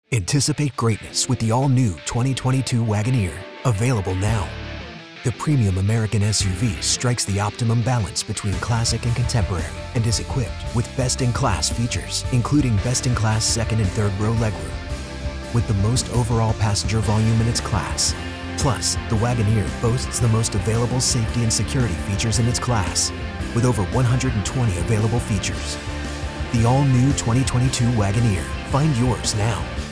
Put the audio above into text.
Anticipate greatness with the all-new 2022 Wagoneer, available now. The premium American SUV strikes the optimum balance between classic and contemporary and is equipped with best-in-class features, including best-in-class second and third row legroom, with the most overall passenger volume in its class. Plus, the Wagoneer boasts the most available safety and security features in its class, with over 120 available features. The all-new 2022 Wagoneer. Find yours now.